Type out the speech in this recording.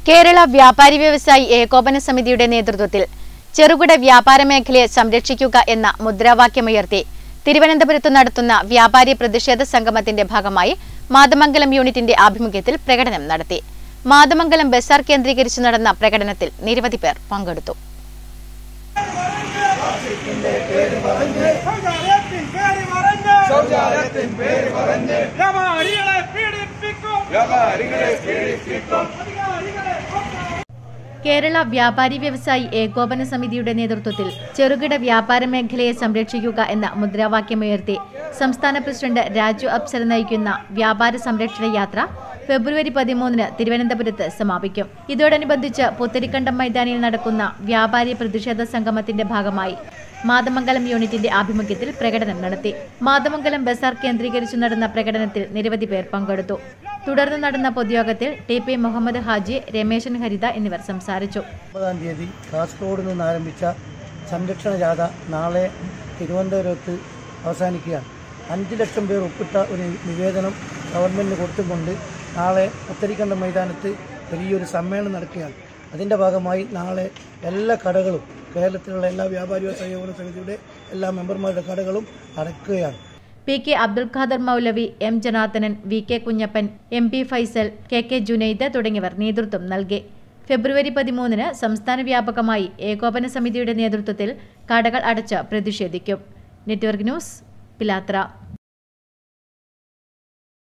കേരള വ്യാപാരി വ്യവസായി ഏകോപന സമിതിയുടെ നേതൃത്വത്തിൽ ചെറുകിട വ്യാപാര മേഖലയെ സംരക്ഷിക്കുക എന്ന മുദ്രാവാക്യമുയർത്തി തിരുവനന്തപുരത്ത് നടത്തുന്ന വ്യാപാരി പ്രതിഷേധ സംഗമത്തിന്റെ ഭാഗമായി മാതമംഗലം യൂണിറ്റിന്റെ ആഭിമുഖ്യത്തിൽ പ്രകടനം നടത്തി. മാതമംഗലം ബസാർ കേന്ദ്രീകരിച്ച് നടന്ന പ്രകടനത്തിൽ നിരവധി പേർ പങ്കെടുത്തു. കേരള വ്യാപാരി വ്യവസായി ഏകോപന സമിതിയുടെ നേതൃത്വത്തിൽ ചെറുകിട വ്യാപാര മേഖലയെ സംരക്ഷിക്കുക എന്ന മുദ്രാവാക്യമുയർത്തി സംസ്ഥാന പ്രസിഡന്റ് രാജു അപ്സര നയിക്കുന്ന വ്യാപാര സംരക്ഷണ യാത്ര ഫെബ്രുവരി 13-ന് തിരുവനന്തപുരത്ത് സമാപിക്കും. ഇതോടനുബന്ധിച്ച് പുത്തരിക്കണ്ടം മൈതാനിയിൽ നടക്കുന്ന വ്യാപാരി പ്രതിഷേധ സംഗമത്തിന്റെ ഭാഗമായി മാതമംഗലം യൂണിറ്റിന്റെ ആഭിമുഖ്യത്തിൽ പ്രകടനം നടത്തി. മാതമംഗലം ബസാർ കേന്ദ്രീകരിച്ചു നടന്ന പ്രകടനത്തിൽ നിരവധി പേർ പങ്കെടുത്തു. തുടർന്ന് നടന്ന പൊതുയോഗത്തിൽ ടി.പി. മുഹമ്മദ് ഹാജി, രമേശൻ ഹരിത എന്നിവർ സംസാരിച്ചു. 9-ാം തീയതി കാസർഗോഡ് നിന്ന് ആരംഭിച്ച സംരക്ഷണ ജാഥ നാളെ തിരുവനന്തപുരത്ത് അവസാനിക്കുകയാണ്. 5 ലക്ഷം പേർ ഒപ്പിട്ട ഒരു നിവേദനം ഗവൺമെന്റിന് കൊടുത്തുകൊണ്ട് നാളെ പുത്തരിക്കണ്ടം മൈതാനത്ത് വലിയൊരു സമ്മേളനം നടക്കുകയാണ്. അതിൻ്റെ ഭാഗമായി നാളെ എല്ലാ കടകളും, കേരളത്തിലുള്ള എല്ലാ വ്യാപാരി വ്യവസായ ഏകോപന സമിതിയുടെ എല്ലാ മെമ്പർമാരുടെ കടകളും അടയ്ക്കുകയാണ്. PK. Abdul Khader Moulavi, M. Janardhanan, VK. Kunhappan, MP. Faisal, KK. Junaid തുടങ്ങിയവർ നേതൃത്വം നൽകി. ഫെബ്രുവരി 13-ന് സംസ്ഥാന വ്യാപകമായി ഏകോപന സമിതിയുടെ നേതൃത്വത്തിൽ കടകൾ അടച്ച് പ്രതിഷേധിക്കും. നെറ്റ്വർക്ക് ന്യൂസ്, പിലാത്ര.